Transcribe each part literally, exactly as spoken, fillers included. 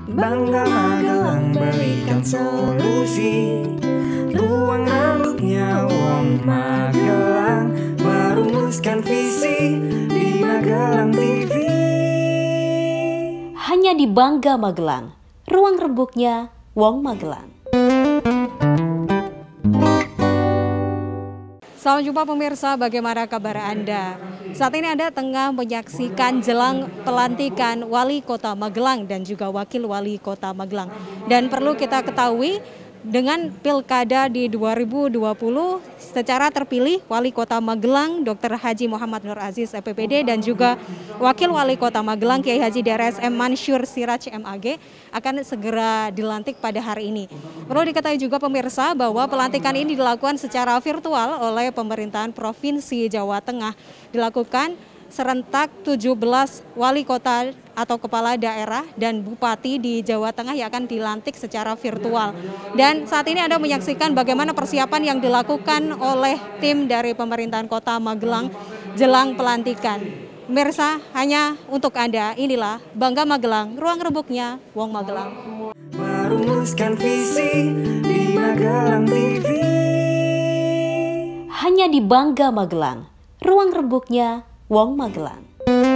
Bangga Magelang berikan solusi, ruang rembuknya Wong Magelang, merumuskan visi di Magelang T V. Hanya di Bangga Magelang, ruang rembuknya Wong Magelang. Selamat jumpa pemirsa, bagaimana kabar Anda? Saat ini Anda tengah menyaksikan jelang pelantikan Wali Kota Magelang dan juga Wakil Wali Kota Magelang. Dan perlu kita ketahui, dengan Pilkada di dua ribu dua puluh, secara terpilih Wali Kota Magelang Doktor Haji Muhammad Nur Aziz S P P D dan juga Wakil Wali Kota Magelang Kiai Haji D R S M Mansyur Siraj M A G akan segera dilantik pada hari ini. Perlu diketahui juga pemirsa bahwa pelantikan ini dilakukan secara virtual oleh pemerintahan Provinsi Jawa Tengah. Dilakukan serentak tujuh belas wali kota atau kepala daerah dan bupati di Jawa Tengah yang akan dilantik secara virtual. Dan saat ini Anda menyaksikan bagaimana persiapan yang dilakukan oleh tim dari pemerintahan Kota Magelang jelang pelantikan. Pemirsa, hanya untuk Anda, inilah Bangga Magelang, ruang rembuknya Wong Magelang. Merumuskan visi di Magelang T V. Hanya di Bangga Magelang, ruang rembuknya Wong Magelang.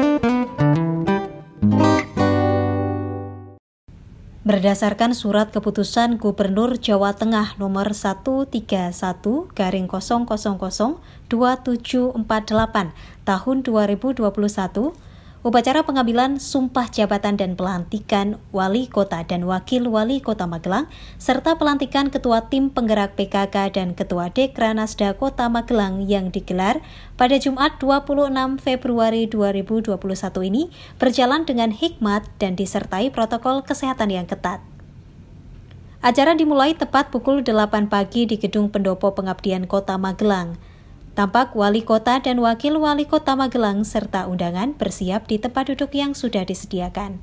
Berdasarkan surat keputusan Gubernur Jawa Tengah nomor seratus tiga puluh satu garing nol nol nol dua tujuh empat delapan tahun dua ribu dua puluh satu, upacara pengambilan sumpah jabatan dan pelantikan Wali Kota dan Wakil Wali Kota Magelang, serta pelantikan Ketua Tim Penggerak P K K dan Ketua Dekranasda Kota Magelang yang digelar pada Jumat dua puluh enam Februari dua ribu dua puluh satu ini berjalan dengan hikmat dan disertai protokol kesehatan yang ketat. Acara dimulai tepat pukul delapan pagi di Gedung Pendopo Pengabdian Kota Magelang. Tampak Wali Kota dan Wakil Wali Kota Magelang serta undangan bersiap di tempat duduk yang sudah disediakan.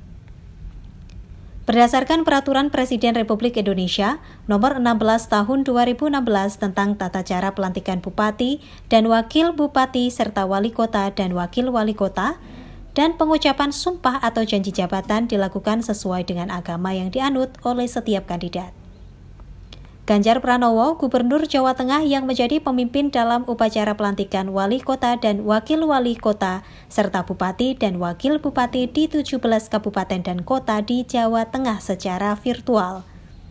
Berdasarkan Peraturan Presiden Republik Indonesia Nomor enam belas Tahun dua ribu enam belas tentang tata cara pelantikan Bupati dan Wakil Bupati serta Wali Kota dan Wakil Wali Kota, dan pengucapan sumpah atau janji jabatan dilakukan sesuai dengan agama yang dianut oleh setiap kandidat. Ganjar Pranowo, Gubernur Jawa Tengah yang menjadi pemimpin dalam upacara pelantikan Wali Kota dan Wakil Wali Kota, serta Bupati dan Wakil Bupati di tujuh belas kabupaten dan kota di Jawa Tengah secara virtual.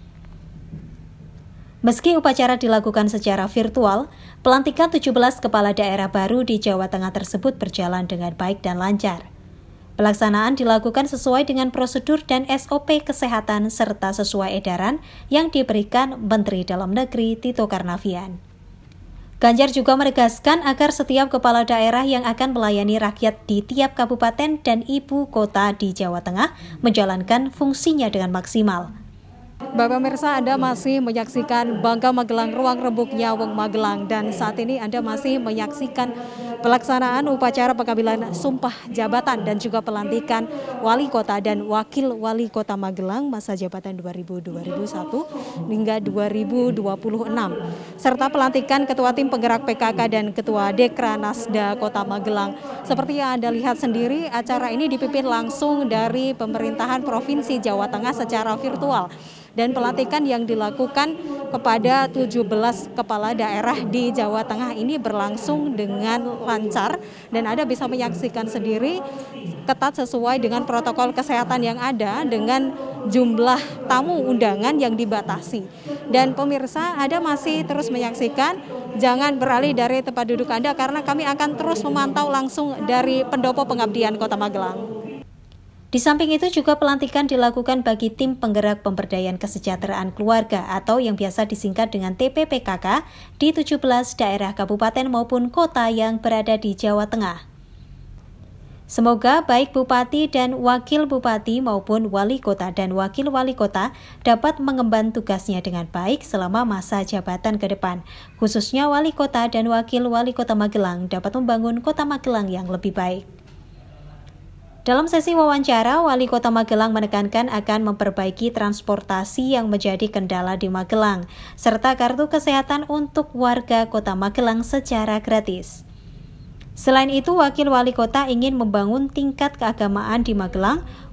Meski upacara dilakukan secara virtual, pelantikan tujuh belas kepala daerah baru di Jawa Tengah tersebut berjalan dengan baik dan lancar. Pelaksanaan dilakukan sesuai dengan prosedur dan S O P kesehatan serta sesuai edaran yang diberikan Menteri Dalam Negeri Tito Karnavian. Ganjar juga menegaskan agar setiap kepala daerah yang akan melayani rakyat di tiap kabupaten dan ibu kota di Jawa Tengah menjalankan fungsinya dengan maksimal. Bapak pemirsa, Anda masih menyaksikan Bangga Magelang, ruang rembuknya Wong Magelang, dan saat ini Anda masih menyaksikan pelaksanaan upacara pengambilan sumpah jabatan dan juga pelantikan Wali Kota dan Wakil Wali Kota Magelang masa jabatan dua ribu dua puluh satu hingga dua ribu dua puluh enam, serta pelantikan Ketua Tim Penggerak P K K dan Ketua Dekranasda Kota Magelang. Seperti yang Anda lihat sendiri, acara ini dipimpin langsung dari pemerintahan Provinsi Jawa Tengah secara virtual. Dan pelantikan yang dilakukan kepada tujuh belas kepala daerah di Jawa Tengah ini berlangsung dengan lancar dan Anda bisa menyaksikan sendiri ketat sesuai dengan protokol kesehatan yang ada dengan jumlah tamu undangan yang dibatasi. Dan pemirsa, Anda masih terus menyaksikan, jangan beralih dari tempat duduk Anda karena kami akan terus memantau langsung dari Pendopo Pengabdian Kota Magelang. Di samping itu juga pelantikan dilakukan bagi tim penggerak pemberdayaan kesejahteraan keluarga atau yang biasa disingkat dengan T P P K K di tujuh belas daerah kabupaten maupun kota yang berada di Jawa Tengah. Semoga baik Bupati dan Wakil Bupati maupun Wali Kota dan Wakil Wali Kota dapat mengemban tugasnya dengan baik selama masa jabatan ke depan, khususnya Wali Kota dan Wakil Wali Kota Magelang dapat membangun Kota Magelang yang lebih baik. Dalam sesi wawancara, Wali Kota Magelang menekankan akan memperbaiki transportasi yang menjadi kendala di Magelang, serta kartu kesehatan untuk warga Kota Magelang secara gratis. Selain itu, Wakil Wali Kota ingin membangun tingkat keagamaan di Magelang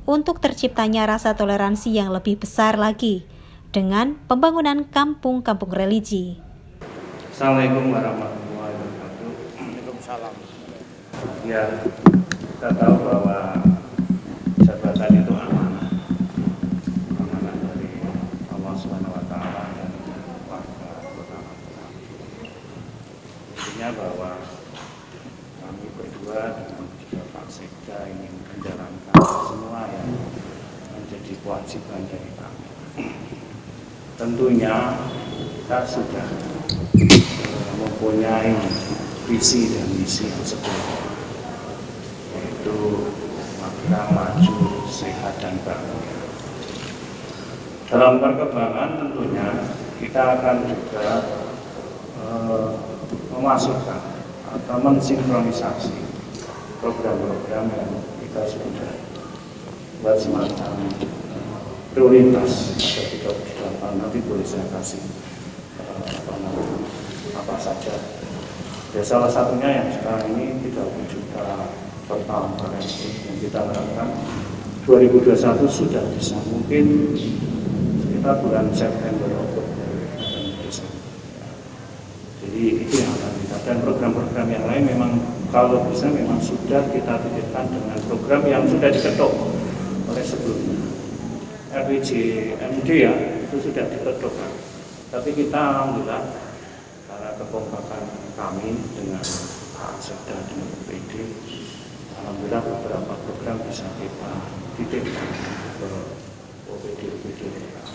untuk terciptanya rasa toleransi yang lebih besar lagi dengan pembangunan kampung-kampung religi. Assalamualaikum warahmatullahi wabarakatuh. Waalaikumsalam. Ya, kita tahu bahwa jabatan itu amanah, amanah dari Allah Subhanahu Wa Taala dan warga Kota Magelang. Intinya bahwa kami berdua dengan juga Pak Sekda ingin menjalankan semua yang menjadi kewajiban dari kami. Tentunya kita sudah mempunyai visi dan misi yang sebelumnya, yaitu Magelang maju, sehat dan bahagia. Dalam perkembangan tentunya kita akan juga eh, memasukkan atau mensinkronisasi program-program yang kita sudah buat semacam prioritas ada tiga puluh delapan, nanti boleh saya kasih uh, apa, apa saja. Ya, salah satunya yang sekarang ini tiga puluh juta total proyeksi yang kita harapkan dua ribu dua puluh satu sudah bisa, mungkin sekitar bulan September Oktober dan Desember. Ya. Jadi itu yang akan kita, dan program-program yang lain memang kalau bisa memang sudah kita titipkan dengan program yang sudah diketok oleh sebelumnya. R W J M D ya, itu sudah diketukkan. Tapi kita alhamdulillah karena kekompakan kami dengan Pak Sekda dengan O P D, alhamdulillah beberapa program bisa kita titipkan ke O P D O P D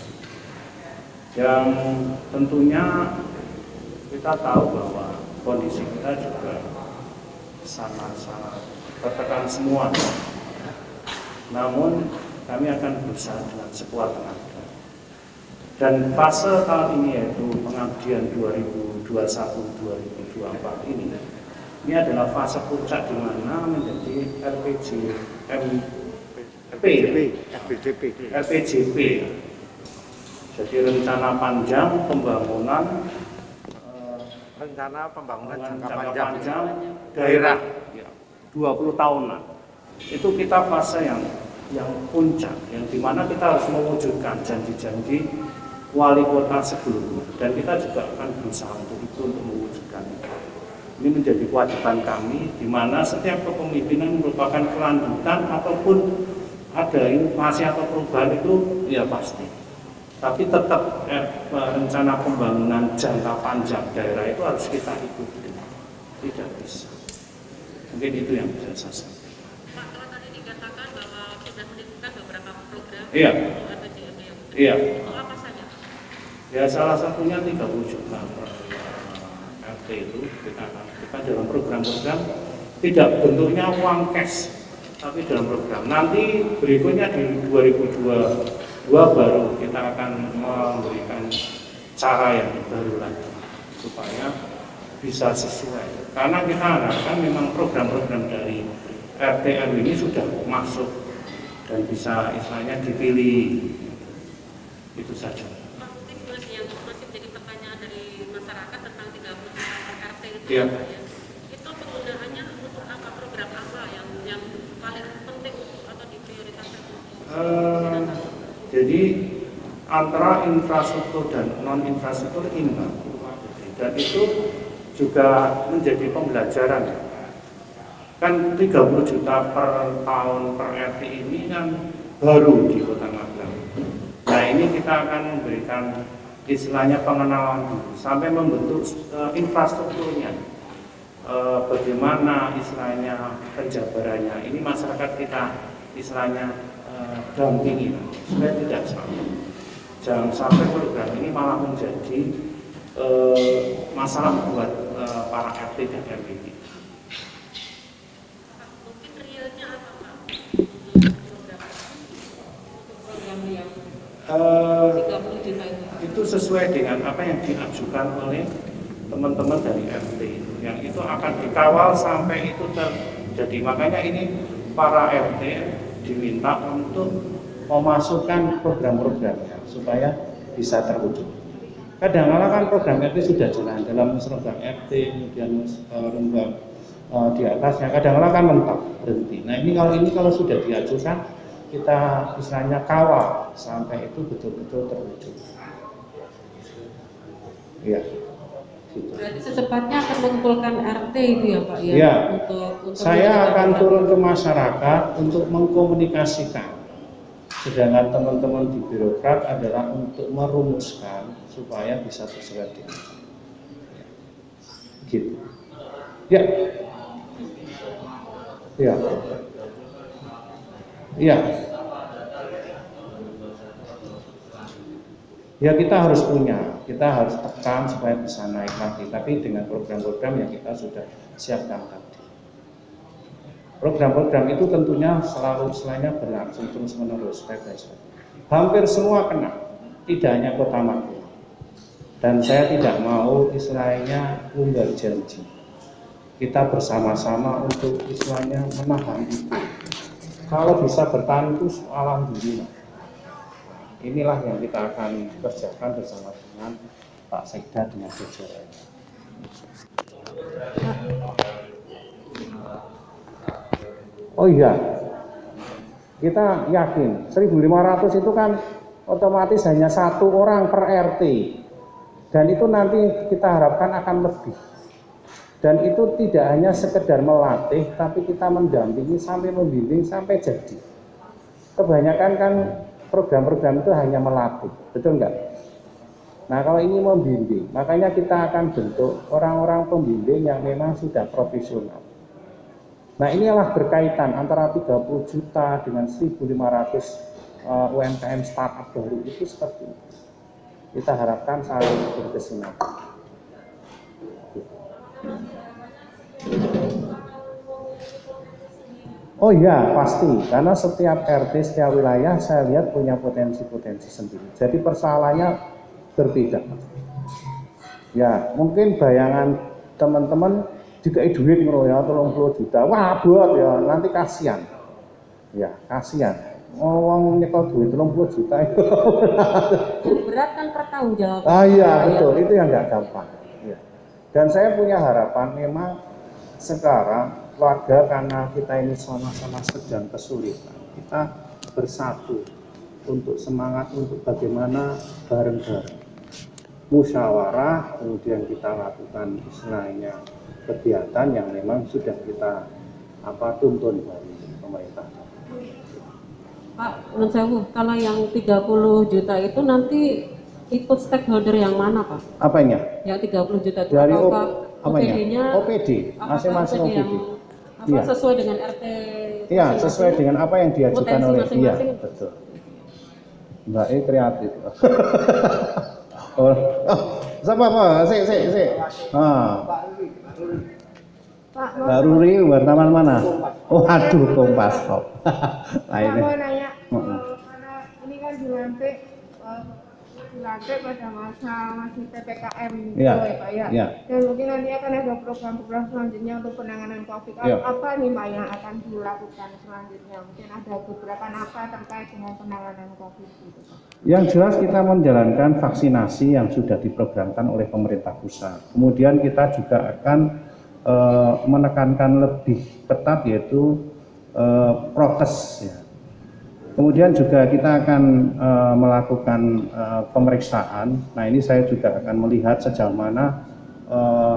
yang tentunya kita tahu bahwa kondisi kita juga sangat-sangat tertekan semua. Namun kami akan berusaha dengan sekuat tenaga. Dan fase tahun ini yaitu pengabdian dua ribu dua puluh satu sampai dua ribu dua puluh empat ini, ini adalah fase puncak di mana menjadi R P J M P, R P J P. Jadi rencana panjang pembangunan eh, rencana pembangunan jangka, jangka panjang, panjang daerah ya, dua puluh tahunan. Itu kita fase yang yang puncak, yang dimana kita harus mewujudkan janji-janji wali kota sebelumnya, dan kita juga akan berusaha untuk itu, untuk mewujudkan itu. Ini menjadi kewajiban kami, di mana setiap kepemimpinan merupakan kelanjutan ataupun ada inovasi atau perubahan itu ya pasti. Tapi tetap eh, rencana pembangunan jangka panjang daerah itu harus kita ikuti, tidak bisa. Mungkin itu yang bisa saya sampaikan. Iya, iya. Apa saja? Ya, salah satunya tiga puluh juta per uh, R T itu kita kita dalam program-program tidak bentuknya uang cash, tapi dalam program. Nanti berikutnya di dua ribu dua puluh dua baru kita akan memberikan cara yang baru lagi supaya bisa sesuai. Karena kita harapkan memang program-program dari R T R W ini sudah masuk dan bisa istilahnya dipilih, itu saja. Mungkin masih yang masih menjadi pertanyaan dari masyarakat tentang tiga puluh R T itu, ya. Ya. Itu penggunaannya untuk apa, program apa yang yang paling penting atau diprioritaskan? Uh, jadi antara infrastruktur dan non infrastruktur imbang, dan itu juga menjadi pembelajaran. Kan tiga puluh juta per tahun per R T ini kan baru di Kota Magelang. Nah, ini kita akan memberikan istilahnya pengenalan dulu sampai membentuk uh, infrastrukturnya. Uh, bagaimana istilahnya penjabarannya. Ini masyarakat kita istilahnya uh, dampingi supaya tidak sampai. Jangan sampai program ini malah menjadi uh, masalah buat uh, para R T dan R W D. Uh, itu sesuai dengan apa yang diajukan oleh teman-teman dari R T, yang itu akan dikawal sampai itu terjadi. Makanya ini para R T diminta untuk memasukkan program-programnya supaya bisa terwujud. Kadang-kadang kan program R T sudah jalan dalam program R T, kemudian uh, uh, di atasnya kadang-kadang kan mentok berhenti. Nah, ini kalau ini kalau sudah diajukan kita istilahnya kawal sampai itu betul-betul terwujud. Ya. Gitu. Berarti secepatnya akan mengumpulkan R T itu ya Pak ya? Ya. Untuk, untuk saya akan turun ke masyarakat untuk mengkomunikasikan. Sedangkan teman-teman di birokrat adalah untuk merumuskan supaya bisa terserah dengan gitu. Ya. Ya. Ya. Ya kita harus punya, kita harus tekan supaya bisa naik lagi, tapi dengan program-program yang kita sudah siapkan tadi. Program-program itu tentunya selalu selainnya berlangsung terus menerus, step by step. Hampir semua kena, tidak hanya Kota Magelang. Dan saya tidak mau istilahnya unggah janji. Kita bersama-sama untuk istilahnya menahan itu. Kalau bisa bertahan itu alhamdulillah. Inilah yang kita akan kerjakan bersama dengan Pak Sekda dengan jajarannya. Oh iya, kita yakin seribu lima ratus itu kan otomatis hanya satu orang per R T. Dan itu nanti kita harapkan akan lebih. Dan itu tidak hanya sekedar melatih, tapi kita mendampingi sampai membimbing sampai jadi. Kebanyakan kan program-program itu hanya melatih, betul enggak? Nah kalau ini membimbing, makanya kita akan bentuk orang-orang pembimbing yang memang sudah profesional. Nah inilah berkaitan antara tiga puluh juta dengan seribu lima ratus uh, U M K M startup baru itu seperti itu. Kita harapkan saling berkesinambungan. Oh iya pasti, karena setiap R T, setiap wilayah saya lihat punya potensi-potensi sendiri. Jadi persoalannya berbeda. Ya mungkin bayangan teman-teman juga duit ya tiga puluh juta, wah buat ya nanti kasihan. Ya kasihan. Ngomong nyekel duit tiga puluh juta itu. Berat kan pertanggung jawaban. Ah iya betul, itu yang nggak gampang. Ya. Dan saya punya harapan memang sekarang warga karena kita ini sama-sama sedang kesulitan, kita bersatu untuk semangat untuk bagaimana bareng-bareng musyawarah, kemudian kita lakukan istilahnya kegiatan yang memang sudah kita apa tuntun dari pemerintah. Pak, menurut saya kalau yang tiga puluh juta itu nanti ikut stakeholder yang mana Pak? Apanya? Yang tiga puluh juta itu dari apakah O P D-nya? O P D, masing-masing O P D. Apa ya. Sesuai dengan R T? Iya, sesuai dengan apa yang diajukan potensi oleh masing-masing. Iya, betul. Mbak E kreatif. oh, oh, siapa Pak? Sik, sik, sik. Ah. Pak, Mbak Ruri, wartawan mana? Oh, aduh, Kompas kok. Nah, ini. mau nanya, Uh uh, karena ini kan dilantik, uh, dilantik pada masa masih P P K M gitu ya, ya Pak ya. Ya. Dan mungkin nanti akan ada program-program selanjutnya untuk penanganan COVID. Ya. Apa nih Pak yang akan dilakukan selanjutnya? Mungkin ada beberapa apa terkait dengan penanganan COVID gitu Pak? Yang jelas kita menjalankan vaksinasi yang sudah diprogramkan oleh pemerintah pusat. Kemudian kita juga akan uh, menekankan lebih ketat yaitu uh, prokes ya. Kemudian juga kita akan uh, melakukan uh, pemeriksaan. Nah ini saya juga akan melihat sejauh mana uh,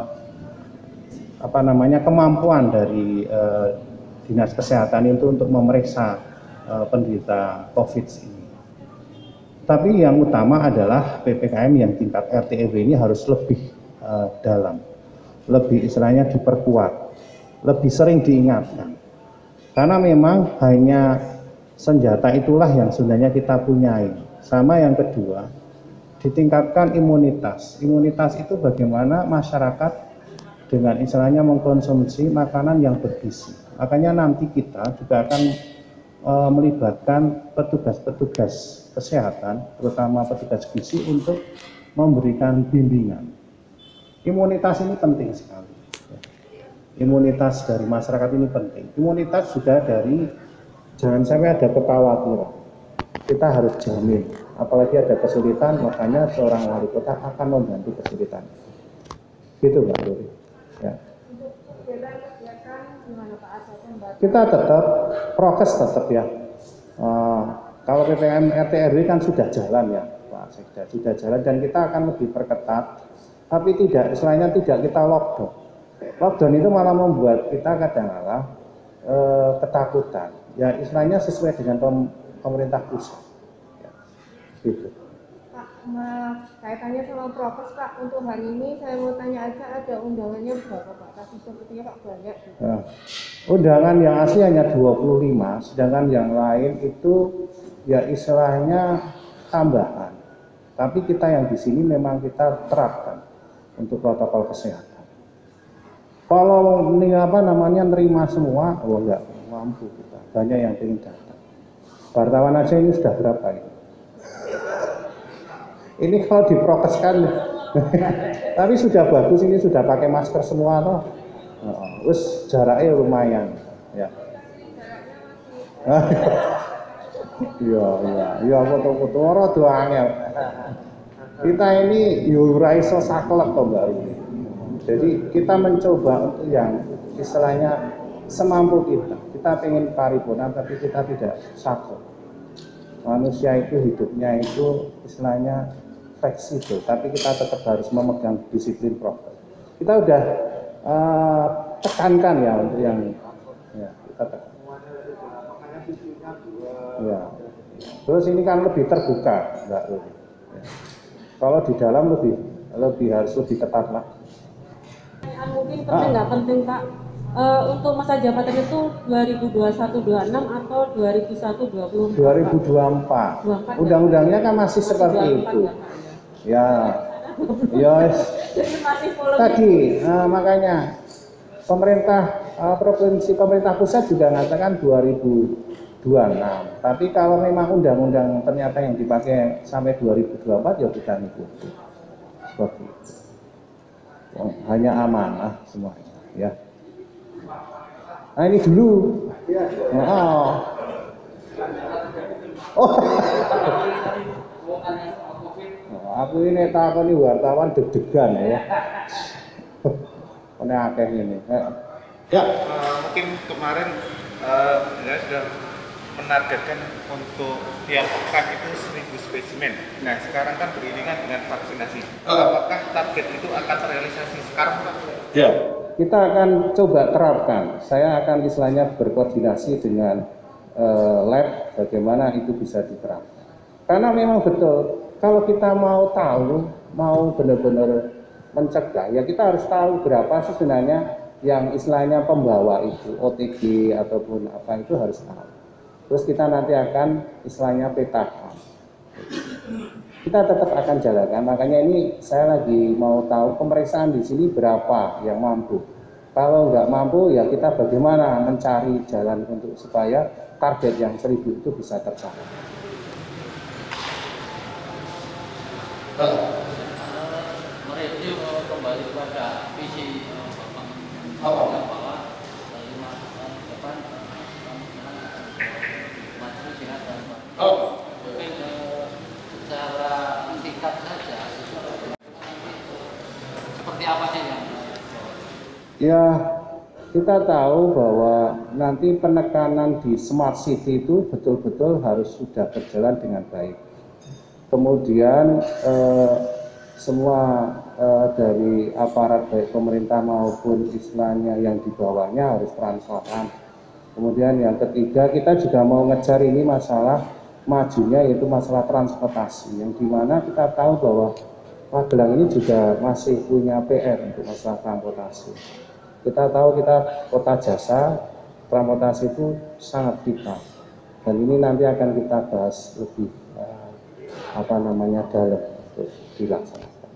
apa namanya kemampuan dari uh, dinas kesehatan itu untuk memeriksa uh, penderita COVID ini. Tapi yang utama adalah P P K M yang tingkat R T R W ini harus lebih uh, dalam, lebih istilahnya diperkuat, lebih sering diingatkan. Karena memang hanya senjata itulah yang sebenarnya kita punyai. Sama yang kedua, ditingkatkan imunitas. Imunitas itu bagaimana masyarakat dengan istilahnya mengkonsumsi makanan yang bergizi. Makanya nanti kita juga akan e, melibatkan petugas-petugas kesehatan, terutama petugas gizi untuk memberikan bimbingan. Imunitas ini penting sekali. Imunitas dari masyarakat ini penting. Imunitas sudah dari jangan sampai ada kekhawatiran. Kita harus jamin. Apalagi ada kesulitan, makanya seorang wali kota akan membantu kesulitan. Gitu Mbak Ruri. Ya. Kita tetap prokes tetap ya. Uh, kalau P P M R T R W kan sudah jalan ya Pak Sekda, sudah jalan dan kita akan lebih perketat, tapi tidak, istilahnya tidak kita lockdown. Lockdown itu malah membuat kita kadang-kadang uh, ketakutan. Ya istilahnya sesuai dengan pem pemerintah pusat. Ya, gitu. Pak, maaf, saya tanya sama prokes Pak, untuk hari ini saya mau tanya aja ada undangannya berapa Pak? Tapi sepertinya Pak banyak. Gitu. Nah, undangan yang asli hanya dua puluh lima, sedangkan yang lain itu ya istilahnya tambahan. Tapi kita yang di sini memang kita terapkan untuk protokol kesehatan. Kalau ini apa namanya nerima semua, oh enggak mampu kita. Banyak yang ingin datang. Wartawan aja ini sudah berapa ini? Ini kalau diprokeskan, tapi sudah bagus, ini sudah pakai masker semua toh. Terus jaraknya lumayan, ya. Iya, iya, iya, foto-foto orang doangnya. Kita ini yuraiso saklek kok baru. Jadi kita mencoba untuk yang istilahnya semampu kita. Kita pengen paripurna, tapi kita tidak saklek. Manusia itu hidupnya itu istilahnya fleksibel, tapi kita tetap harus memegang disiplin prokes. Kita udah uh, tekankan ya untuk yang ya, kita tekan. Ya. Terus ini kan lebih terbuka, enggak lebih. Ya. Kalau di dalam lebih lebih harus lebih ketat lah. Mungkin penting nggak ah. penting Pak, uh, untuk masa jabatan itu dua ribu dua puluh satu dua puluh enam atau dua ribu satu dua puluh empat? dua ribu dua puluh empat. Undang-undangnya kan masih, masih seperti itu. Ya, ya. Yes. Tadi uh, makanya pemerintah uh, provinsi pemerintah pusat juga mengatakan dua ribu dua puluh enam. Tapi kalau memang undang-undang ternyata yang dipakai sampai dua ribu dua puluh empat ya kita ikuti. Seperti itu. Oh, hanya amanah semuanya, ya. Nah ini dulu. Oh. Oh. Aku ini takoni wartawan deg-degan ya. Ini akeh ini. Ya, uh, mungkin kemarin uh, ya sudah menargetkan untuk tiap pekan itu seribu spesimen. Nah, sekarang kan beriringan dengan vaksinasi. Apakah target itu akan terrealisasi sekarang, Pak? Ya, kita akan coba terapkan. Saya akan istilahnya berkoordinasi dengan uh, lab bagaimana itu bisa diterapkan. Karena memang betul, kalau kita mau tahu, mau benar-benar mencegah, ya kita harus tahu berapa sih sebenarnya yang istilahnya pembawa itu, O T G ataupun apa itu harus tahu. Terus kita nanti akan istilahnya petakan. Kita tetap akan jalankan. Makanya ini saya lagi mau tahu pemeriksaan di sini berapa yang mampu. Kalau nggak mampu ya kita bagaimana mencari jalan untuk supaya target yang seribu itu bisa tercapai. Mereview kembali kepada visi Bapak bahwa lima tahun depan maju sehat dan Oh. mungkin secara singkat saja seperti apa sih yang ya kita tahu bahwa nanti penekanan di smart city itu betul-betul harus sudah berjalan dengan baik. Kemudian eh, semua eh, dari aparat baik pemerintah maupun istilahnya yang di bawahnya harus transparan. Kemudian yang ketiga kita juga mau ngejar ini masalah majunya yaitu masalah transportasi yang dimana kita tahu bahwa Magelang ini juga masih punya P R untuk masalah transportasi. Kita tahu kita kota jasa, transportasi itu sangat vital dan ini nanti akan kita bahas lebih eh, apa namanya dalam untuk dilaksanakan.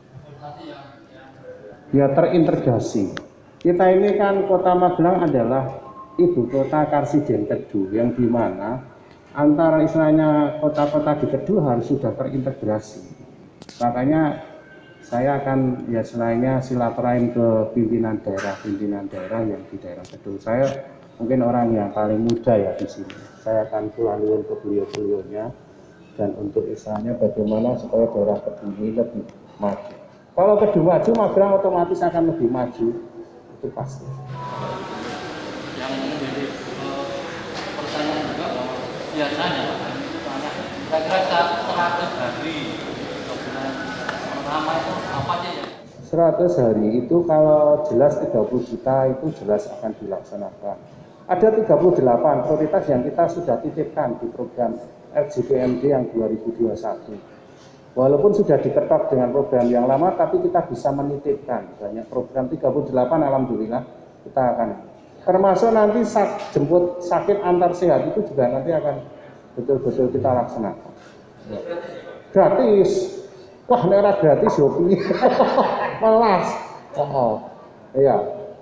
Ya terintegrasi. Kita ini kan kota Magelang adalah ibu kota Karsiden Kedu yang dimana antara istilahnya kota-kota di Kedu harus sudah terintegrasi. Makanya saya akan ya selainnya silaturahim ke pimpinan daerah pimpinan daerah yang di daerah Kedu. Saya mungkin orang yang paling muda ya di sini. Saya akan pulang ke beliau-beliaunya dan untuk istilahnya bagaimana supaya daerah Kedu ini lebih maju. Kalau Kedu maju, Magelang otomatis akan lebih maju, itu pasti. yang menjadi uh, pertanyaan juga bahwa biasanya Pak, kira-kira seratus hari bulan pertama itu apa aja ya? seratus hari itu kalau jelas tiga puluh juta itu jelas akan dilaksanakan. Ada tiga puluh delapan prioritas yang kita sudah titipkan di program R J P M D yang dua ribu dua puluh satu. Walaupun sudah diketok dengan program yang lama, tapi kita bisa menitipkan banyak program tiga puluh delapan, alhamdulillah kita akan. Termasuk nanti sak, jemput sakit antar sehat itu juga nanti akan betul-betul kita laksanakan. Gratis. Wah, merah gratis hobi. Melas. Oh, iya.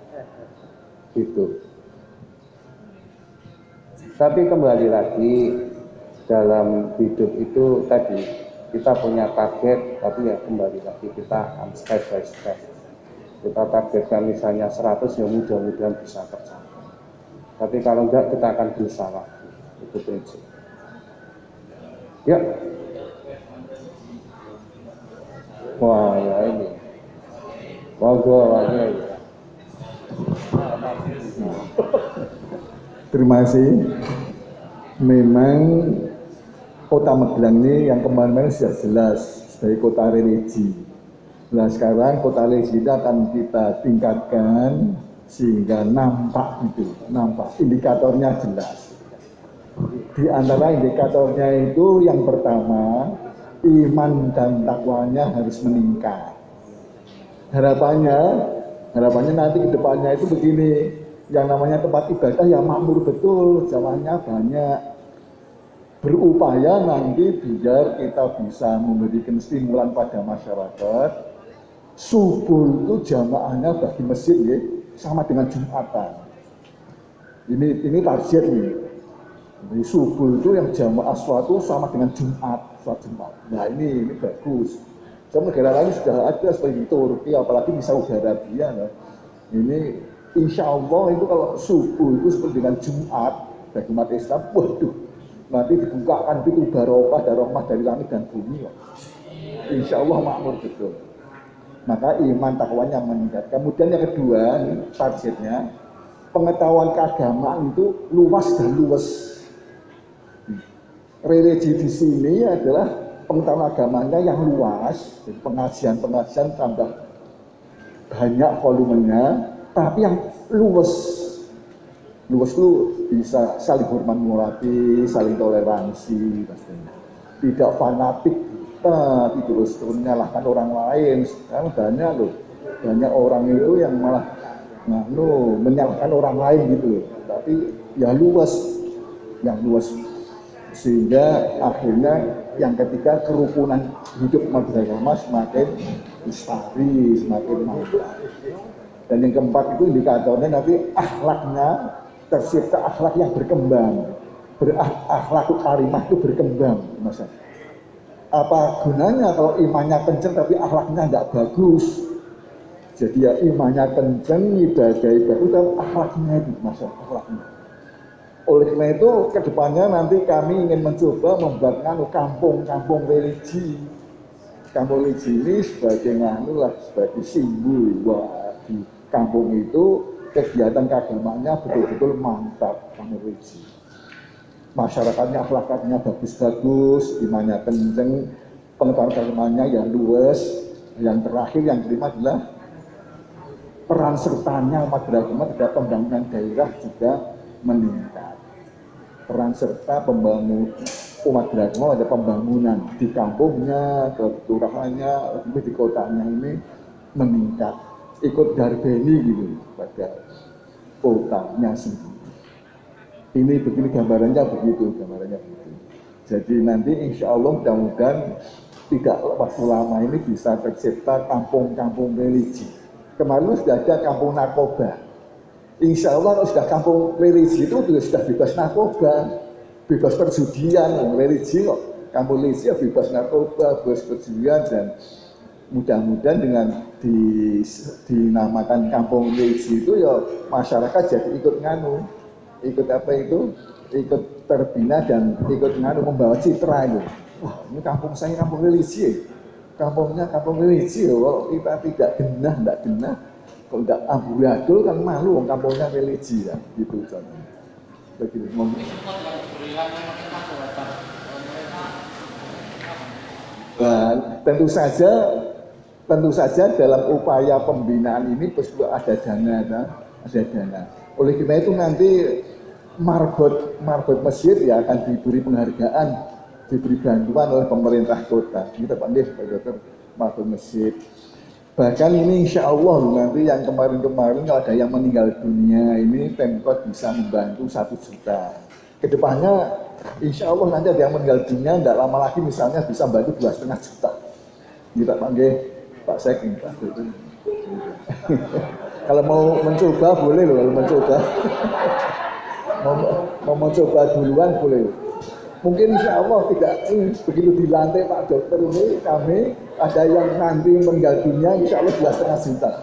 Gitu. Tapi kembali lagi dalam hidup itu tadi kita punya target, tapi ya kembali lagi kita akan step by step. Kita targetkan misalnya seratus, ya mudah-mudahan bisa tercapai. Tapi kalau enggak kita akan berusaha lagi. Itu prinsip. Ya. Wah, ya ini. Monggo lagi. Terima kasih. Memang Kota Magelang ini yang kemarin-kemarin sudah jelas sebagai kota religi. Nah sekarang kota religi itu akan kita tingkatkan sehingga nampak gitu, nampak indikatornya jelas. Di antara indikatornya itu yang pertama, iman dan takwanya harus meningkat. Harapannya, harapannya nanti ke depannya itu begini, yang namanya tempat ibadah yang makmur betul, jamaahnya banyak. Berupaya nanti biar kita bisa memberikan stimulan pada masyarakat. Subuh itu jamaahnya bagi masjid ya, sama dengan Jumatan. Ini ini target nih. Jadi subuh itu yang jamaah suatu sama dengan Jumat, suatu Jumat. Nah ini ini bagus. Sama negara lain sudah ada seperti Turki, apalagi di Saudi Arabia. Nah. Ini insya Allah itu kalau subuh itu seperti dengan Jumat bagi umat Islam, waduh. Nanti dibukakan pintu barokah dan rahmat dari langit dan bumi. Insya Allah makmur betul. Maka iman takwanya meningkat. Kemudian yang kedua, targetnya pengetahuan keagamaan itu luas dan luas. Religi di sini adalah pengetahuan agamanya yang luas. Jadi pengajian-pengajian tambah banyak volumenya, tapi yang luas. Luas itu bisa saling hormat menghormati, saling toleransi, pastinya. Tidak fanatik, kita terus menyalahkan orang lain. Sekarang banyak loh, banyak orang itu yang malah nah, no, menyalahkan orang lain gitu loh. Tapi ya luas, yang luas. Sehingga akhirnya yang ketiga kerukunan hidup umat beragama semakin lestari, semakin mantap. Dan yang keempat itu indikatornya nanti akhlaknya tercipta akhlak yang berkembang, berakhlak karimah itu berkembang, masa. Apa gunanya kalau imannya kenceng tapi akhlaknya nggak bagus? Jadi ya imannya kenceng, ibadah bagus, tapi akhlaknya itu, masa akhlaknya. Oleh karena itu kedepannya nanti kami ingin mencoba membuatkan kampung-kampung religi. Kampung religi ini sebagai nganu lah, sebagai simbol bahwa di kampung itu kegiatan keagamaannya betul-betul mantap, kamu religi. Masyarakatnya akhlaknya bagus-bagus, imannya kenceng, pengetahuan agamanya yang luas. Yang terakhir yang kelima adalah peran sertanya umat beragama terhadap pembangunan daerah juga meningkat. Peran serta pembangun umat beragama pada pembangunan di kampungnya, ke kelurahannya, di kotanya ini meningkat. Ikut darbeni gitu pada kotanya sendiri. Ini begini gambarannya begitu, gambarannya begitu. Jadi nanti insya Allah mudah-mudahan tidak waktu lama ini bisa tercipta kampung-kampung religi. Kemarin sudah ada kampung narkoba. Insya Allah kalau sudah kampung religi itu sudah bebas narkoba, bebas perjudian, religi kok. Kampung religi ya bebas narkoba, bebas perjudian dan mudah-mudahan dengan di, dinamakan kampung religi itu ya masyarakat jadi ikut nganu, ikut apa itu, ikut terbina dan ikut nganu membawa citra itu. Wah ini kampung saya kampung religi, kampungnya kampung religi ya. Kalau kita tidak genah, tidak genah, kalau tidak amburadul kan malu kampungnya religi ya, gitu contohnya. Begitu. Mem- Nah, tentu saja, tentu saja dalam upaya pembinaan ini perlu ada dana, nah, ada dana. Oleh karena itu nanti marbot marbot masjid ya akan diberi penghargaan, diberi bantuan oleh pemerintah kota. Kita panggil Pak Dokter marbot masjid. Bahkan ini insya Allah nanti yang kemarin-kemarin kalau ada yang meninggal dunia ini Pemkot bisa membantu satu juta. Kedepannya insya Allah nanti ada yang meninggal dunia, tidak lama lagi misalnya bisa bantu dua setengah juta. Kita panggil Pak Sekjen. Kalau mau mencoba boleh loh, kalau mencoba. mau, mau mencoba duluan boleh. Mungkin insya Allah tidak eh, begitu dilantik Pak Dokter ini kami ada yang nanti meninggal dunia insya Allah dua setengah juta.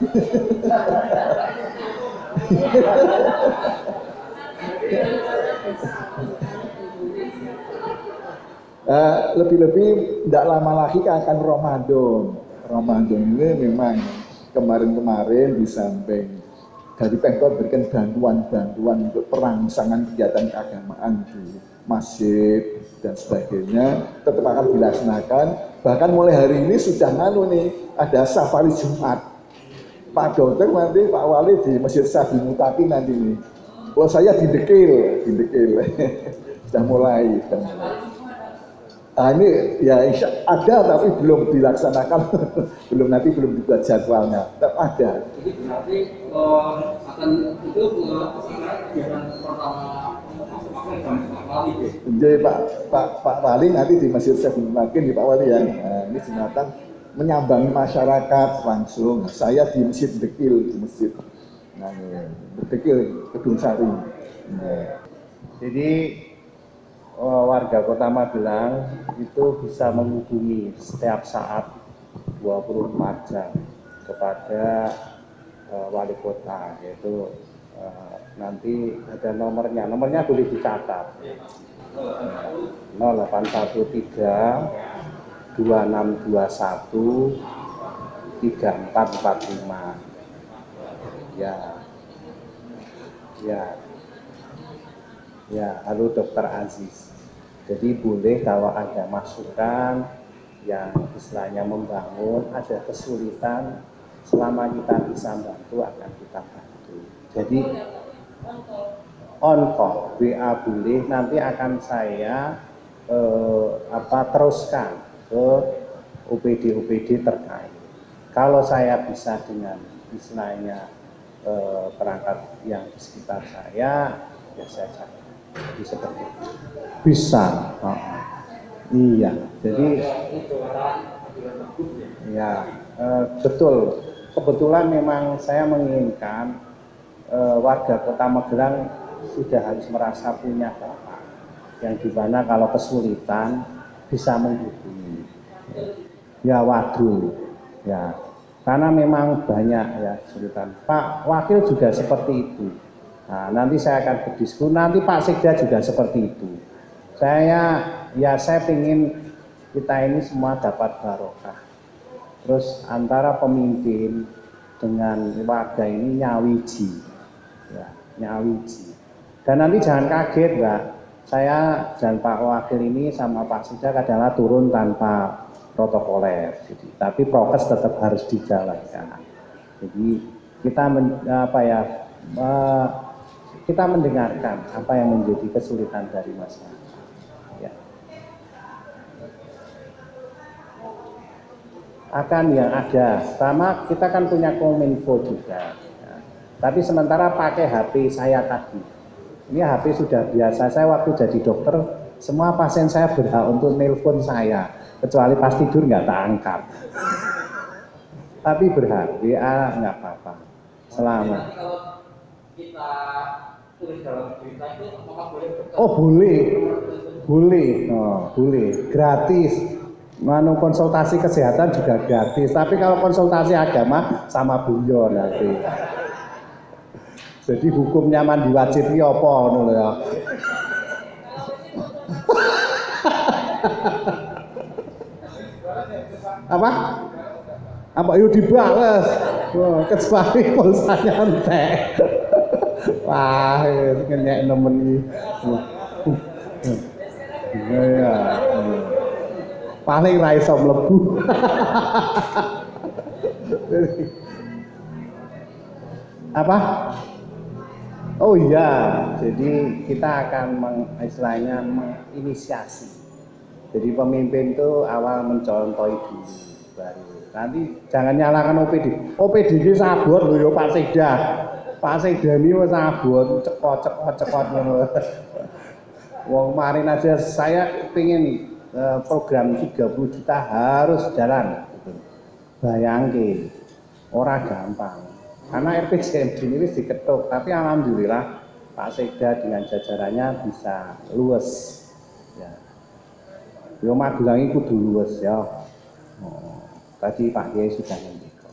uh, lebih-lebih tidak lama lagi akan Ramadan. Ramadan ini memang kemarin-kemarin di samping dari Pemkot berikan bantuan-bantuan untuk perangsangan kegiatan keagamaan di masjid dan sebagainya tetap akan dilaksanakan. Bahkan mulai hari ini sudah nganu nih ada safari Jumat. Pak Dokter nanti Pak Wali di Masjid Sabi Mutaki nanti nih. Kalau saya di Dekil, di Dekil sudah mulai, sudah mulai. Nah, ini ya insya ada tapi belum dilaksanakan, belum nanti belum dibuat jadwalnya. Tetap ada. Jadi berarti uh, akan itu kegiatan pertama. Jadi Pak Pak Pak Wali nanti di Masjid Sabi Mutaki di Pak Wali ya. Nah, ini Jumatan menyambangi masyarakat langsung. Saya di Masjid Dekil, di Masjid nah, Dekil Kedung Sari. Nah. Jadi warga Kota Magelang itu bisa menghubungi setiap saat dua puluh empat jam kepada uh, wali kota, yaitu uh, nanti ada nomornya, nomornya boleh dicatat nol delapan satu tiga dua enam dua satu tiga empat empat lima ya ya ya halo Dokter Aziz. Jadi boleh kalau ada masukan yang istilahnya membangun, ada kesulitan, selama kita bisa bantu akan kita bantu. Jadi on call, W A boleh, nanti akan saya eh, apa teruskan ke O P D O P D terkait. Kalau saya bisa dengan istilahnya eh, perangkat yang di sekitar saya, ya saya cari. Jadi seperti itu. Bisa. Oh. Iya. Jadi ya eh, betul. Kebetulan memang saya menginginkan eh, warga Kota Magelang sudah harus merasa punya bapak yang dimana kalau kesulitan bisa menghubungi. Ya waduh. Ya. Karena memang banyak ya kesulitan. Pak Wakil juga seperti itu. Nah, nanti saya akan berdiskusi, nanti Pak Sekda juga seperti itu. Saya, ya saya ingin kita ini semua dapat barokah. Terus antara pemimpin dengan warga ini nyawiji, ya, nyawiji. Dan nanti jangan kaget, Mbak. Saya dan Pak Wakil ini sama Pak Sekda adalah turun tanpa protokoler. Jadi, tapi prokes tetap harus dijalankan. Jadi kita men, apa ya? Uh, kita mendengarkan apa yang menjadi kesulitan dari masyarakat. Ya. Akan yang ada, sama kita kan punya kominfo juga. Ya. Tapi sementara pakai H P saya tadi. Ini H P sudah biasa. Saya waktu jadi dokter, semua pasien saya berhak untuk nelpon saya, kecuali pas tidur nggak tak angkat. Tapi berhak, W A nggak apa-apa. Selamat. Kita tulis dalam berita itu apakah boleh berita? Oh boleh, boleh, oh, boleh, gratis. Manu konsultasi kesehatan juga gratis. Tapi kalau konsultasi agama sama buyon nanti. Jadi hukumnya mandi wajib ini apa ngono ya? Apa? Apa yuk dibales? Wah, kecuali pulsanya entek. Wah, ngenyek nemen iki. Ya. Paling ra iso mlebu. Apa? Oh iya, jadi kita akan meng, istilahnya menginisiasi. Jadi pemimpin itu awal mencontohi dulu, baru nanti jangan nyalakan O P D. O P D ini sabot loh ya Pak Sekda. Pak Sekda ini sabot, cekot-cekot cekot ngono. Wong kemarin aja saya pengen uh, program tiga puluh juta harus jalan. Gitu. Bayangke, ora gampang. Karena R P J M D ini diketuk, tapi alhamdulillah Pak Sekda dengan jajarannya bisa luwes. Ya. Yo Magelang itu kudu luwes ya. Oh, tadi Pak Kiai sudah ngendika.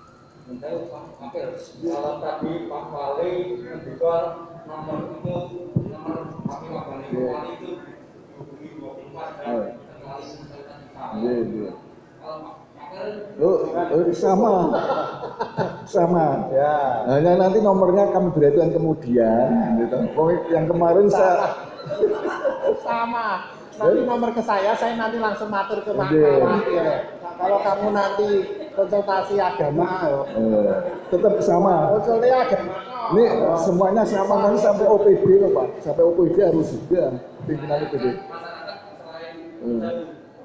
Kalau tadi Pak Wali ngendika nomor itu nomor wakil wali itu dua puluh empat dan Iya, iya. Oh, oh, sama, sama. Ya. Hanya nanti nomornya kami beritahukan kemudian, gitu. Oh, yang kemarin saya sama. Nanti nomor ke saya, saya nanti langsung matur ke Pak Wakil. Nah, kalau kamu nanti konsultasi agama, eh, tetap sama. konsultasi agama. Ini semuanya sama nanti sampai O P D loh Pak, sampai O P D harus juga pimpinan O P D. Eh.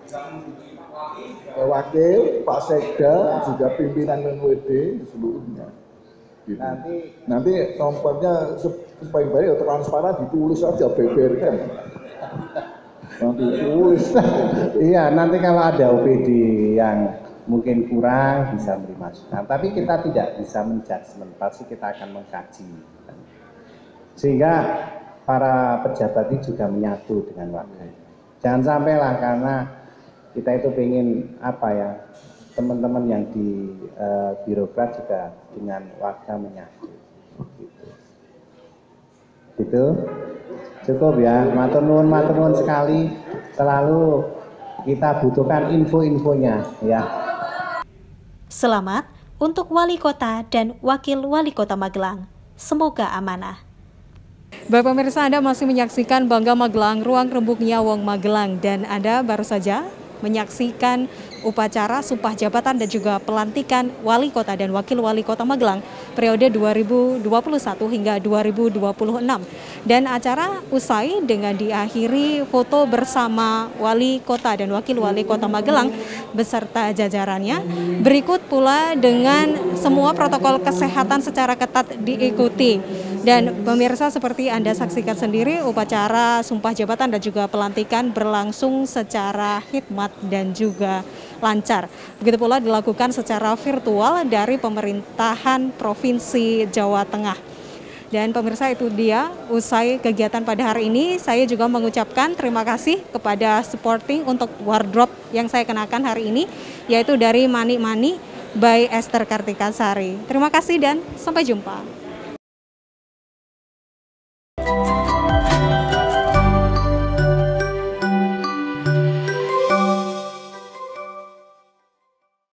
Wakil, Pak Sekda, juga pimpinan N W D seluruhnya. Gitu. Nanti nanti nomornya supaya baik transparan ditulis aja beberkan. Nanti tulis. Iya, nanti kalau ada O P D yang mungkin kurang bisa beri masukan. Tapi kita tidak bisa menjudgment, pasti kita akan mengkaji. Sehingga para pejabat ini juga menyatu dengan warga. Jangan sampailah karena kita itu pengen apa ya, teman-teman yang di uh, birokrat juga dengan warga menyatu. Gitu. Gitu. Cukup ya, matur nuwun matur nuwun sekali. Selalu kita butuhkan info-infonya ya. Selamat untuk Wali Kota dan Wakil Wali Kota Magelang. Semoga amanah. Bapak pemirsa, Anda masih menyaksikan Bangga Magelang, Ruang Rembuknya Wong Magelang, dan Anda baru saja menyaksikan upacara sumpah jabatan dan juga pelantikan Wali Kota dan Wakil Wali Kota Magelang periode dua ribu dua puluh satu hingga dua ribu dua puluh enam. Dan acara usai dengan diakhiri foto bersama Wali Kota dan Wakil Wali Kota Magelang beserta jajarannya. Berikut pula dengan semua protokol kesehatan secara ketat diikuti. Dan pemirsa, seperti Anda saksikan sendiri, upacara sumpah jabatan dan juga pelantikan berlangsung secara hikmat dan juga lancar. Begitu pula dilakukan secara virtual dari pemerintahan Provinsi Jawa Tengah. Dan pemirsa, itu dia usai kegiatan pada hari ini. Saya juga mengucapkan terima kasih kepada supporting untuk wardrobe yang saya kenakan hari ini, yaitu dari Mani Mani by Esther Kartika Sari. Terima kasih dan sampai jumpa.